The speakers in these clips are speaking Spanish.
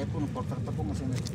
que puno cortar para cómo se mete.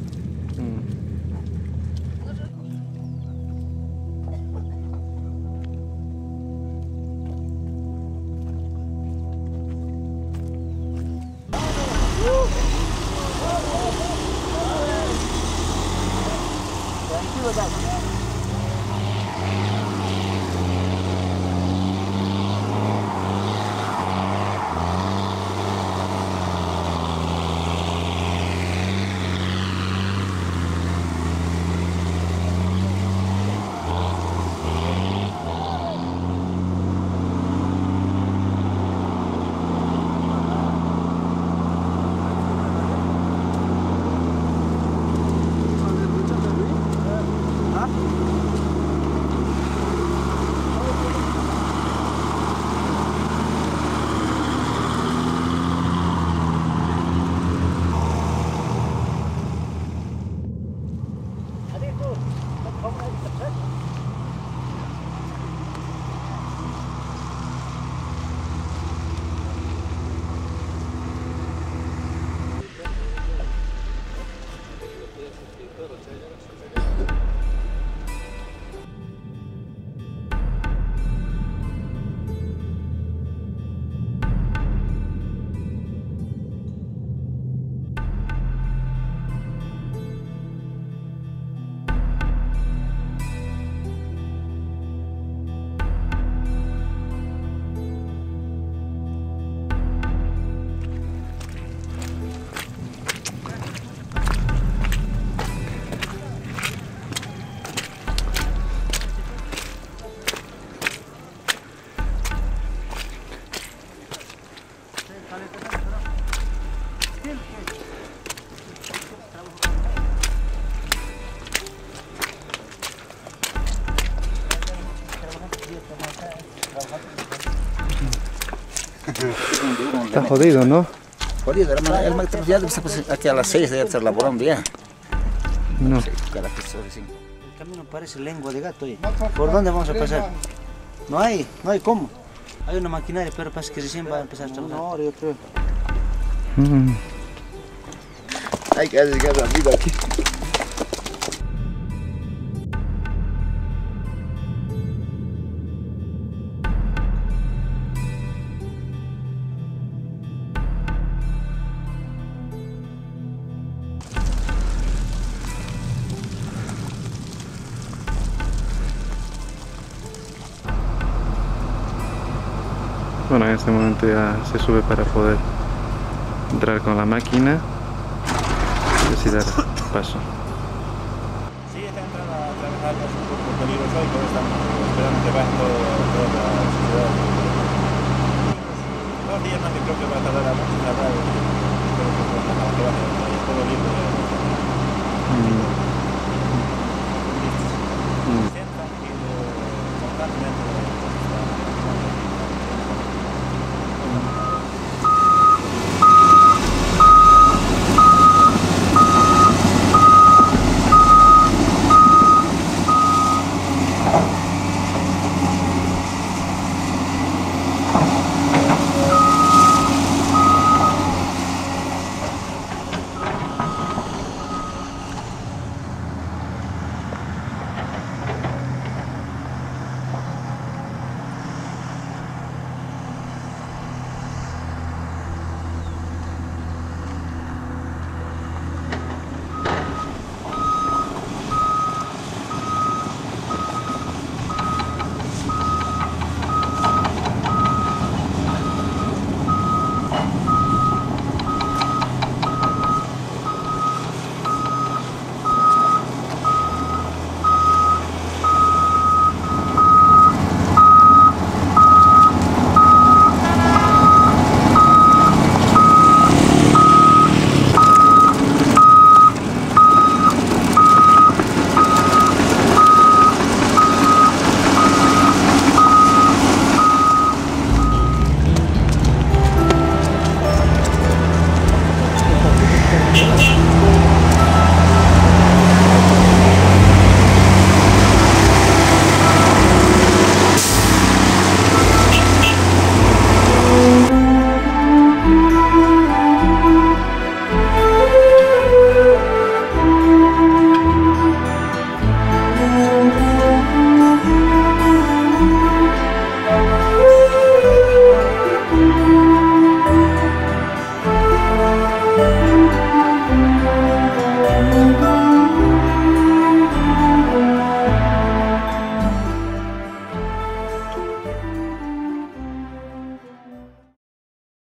Está jodido, ¿no? Jodido, hermano. El maestro ya aquí a las 6 de estar laborando ya. No. El camino parece lengua de gato ahí. ¿Por dónde vamos a pasar? No hay cómo. Hay una maquinaria, pero parece que recién va a empezar a trabajar. No, yo creo. Hay que llegar rápido aquí. Bueno, en este momento ya se sube para poder entrar con la máquina y así dar paso. Sí, está entrando a trabajar, es un poco peligroso y por eso estamos esperando que baje toda la sociedad. 2 días más que creo que va a tardar la máquina, espero que baje todo libre.